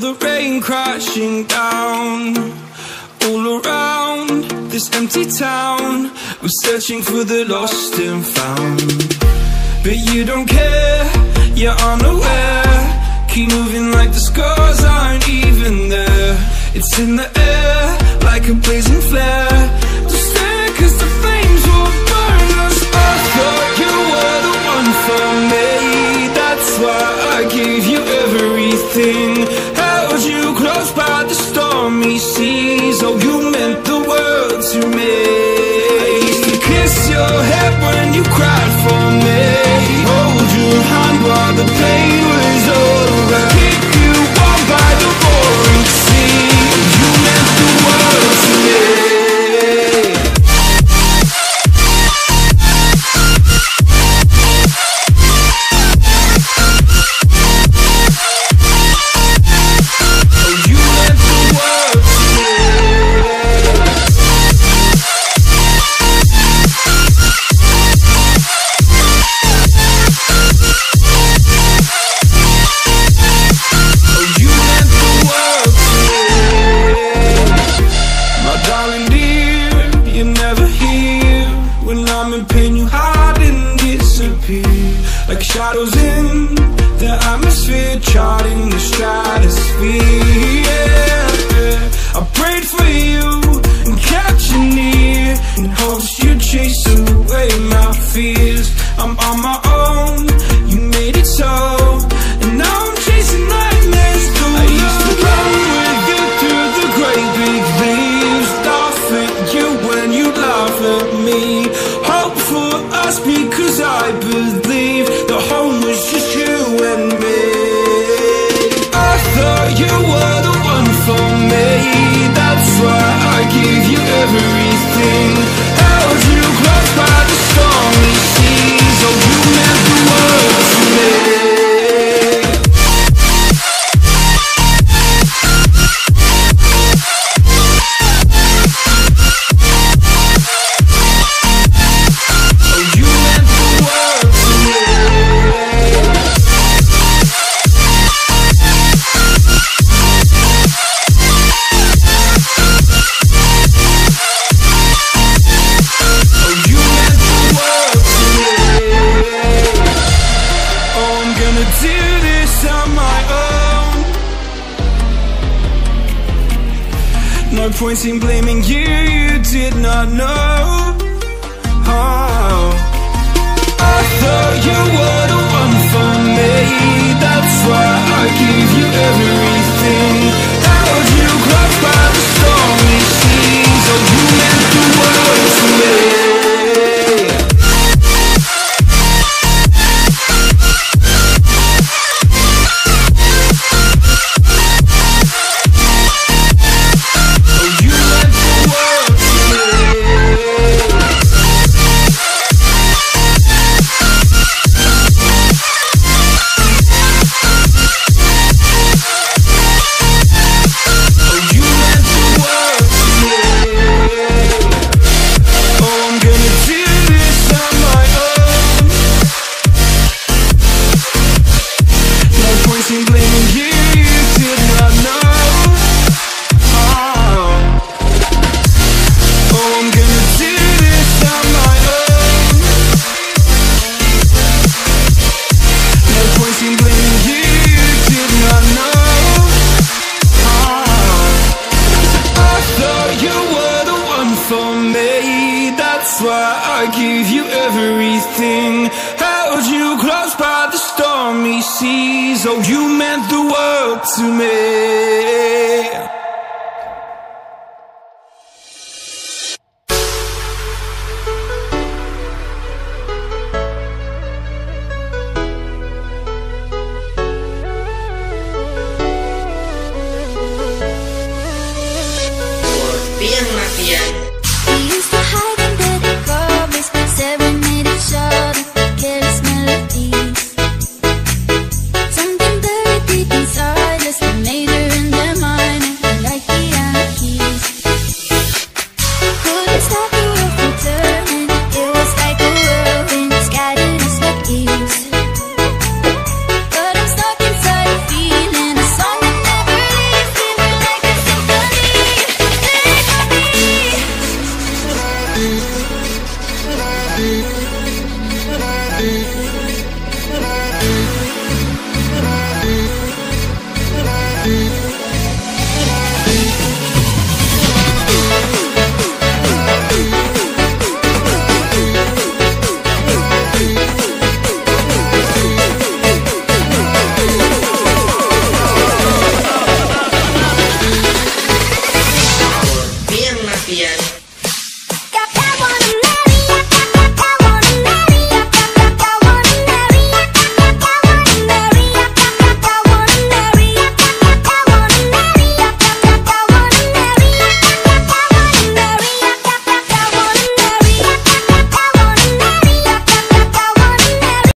the rain crashing down. All around this empty town, we're searching for the lost and found. But you don't care, you're unaware. Keep moving like the scars aren't even there. It's in the air, like a blazing flare. Just stare, cause the flames will burn us. I thought you were the one for me. That's why I gave you everything. Held you close by the stormy seas. Oh, you meant the world to me. I used to kiss your head when you cried for me. Hold your hand while the pain was over. Keep you warm by the roaring sea. You meant the world to me. Like shadows in the atmosphere, charting the stratosphere. Yeah. I prayed for you and kept you near, in hopes you'd chase away my fears. I'm on my own, you made it so, and now I'm chasing nightmares through. I used to run with you through the great big leaves, laugh at you when you laugh at me. Hope for us because I believe the home was just you and me. I thought you were the one for me. That's why I gave you everything. Held you close by the stormy seas. Oh, you meant the world to me. No point in blaming you, you did not know. Oh, I thought you were the one for me. That's why I gave you everything. Held you close by the stormy seas. Oh, you meant the world to me. That's why I gave you everything. Held you close by the stormy seas. Oh, you meant the world to me.